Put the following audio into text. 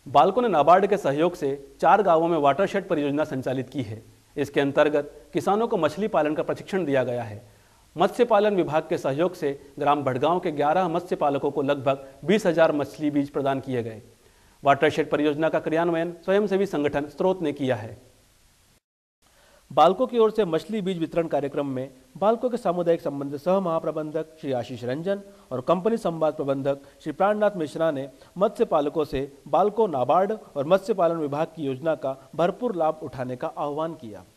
बाल्को ने नाबार्ड के सहयोग से 4 गांवों में वाटरशेड परियोजना संचालित की है। इसके अंतर्गत किसानों को मछली पालन का प्रशिक्षण दिया गया है। मत्स्य पालन विभाग के सहयोग से ग्राम भड़गांव के 11 मत्स्य पालकों को लगभग 20,000 मछली बीज प्रदान किए गए। वाटरशेड परियोजना का क्रियान्वयन स्वयंसेवी संगठन स्रोत ने किया है। बाल्को की ओर से मछली बीज वितरण कार्यक्रम में बाल्को के सामुदायिक संबंध सह महाप्रबंधक श्री आशीष रंजन और कंपनी संवाद प्रबंधक श्री प्राणनाथ मिश्रा ने मत्स्य पालकों से बाल्को, नाबार्ड और मत्स्य पालन विभाग की योजना का भरपूर लाभ उठाने का आह्वान किया।